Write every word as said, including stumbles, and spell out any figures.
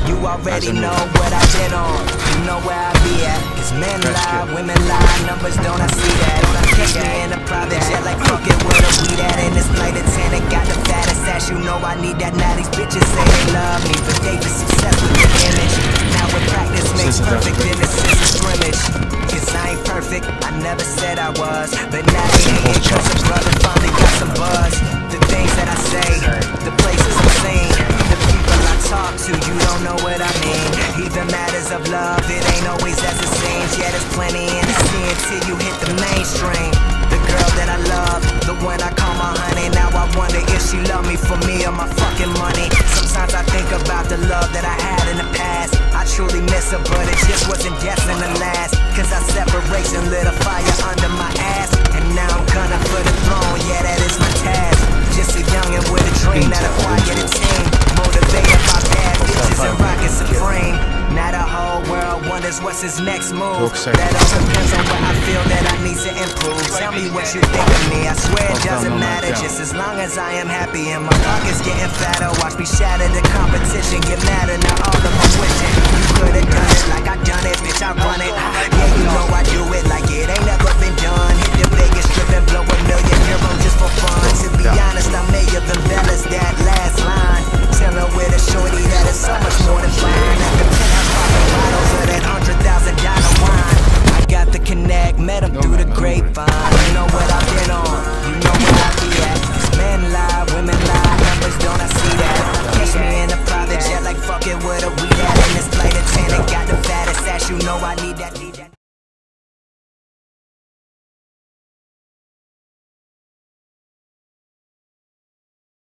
You already know what I've been on. You know where I be at. Cause men lie, women lie, numbers don't I see that. Don't I catch me in a private jet like fuck it, where the weed at? In this flight attendant got the fattest ass. You know I need that. Now these bitches say they love me, but they be success with the image. Now with practice makes perfect, then it's just a scrimmage. Cause I ain't perfect, I never said I was. But now they hate cause a brother finally got some buzz. The things that I say, the places I'm seen, the people I talk to, you don't know what I mean. Even matters of love, it ain't always as it seems. Yeah, there's plenty in the scene till you hit the mainstream. The girl that I love, the one I call my honey. Now I wonder if she love me for me or my fucking money. Sometimes I think about the love that I had in the past. I truly miss her, but it just wasn't destined to last. Cause our separation lit a fire under my ass. And now I'm gunning for the throne, yeah, that is my task. Just a youngin' with a dream that acquired a team. Motivated by bad bitches and rockin' supreme. Now the whole world wonders what's his next move. That all depends on what I feel that I need to improve. Tell me what you think of me, I swear it doesn't matter. Just as long as I am happy and my pocket's getting fatter. Watch me shatter the competition, get madder. Now all of my wishing you could've done it like I done it, bitch, I run it. Yeah, you know I do it like it ain't never been done. Hit the Vegas strip and blow a million euros just for fun. To be honest, I may have embellished that.